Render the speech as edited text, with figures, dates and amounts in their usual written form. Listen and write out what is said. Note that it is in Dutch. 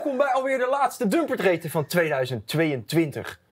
Welkom bij alweer de laatste Dumpertreten van 2022.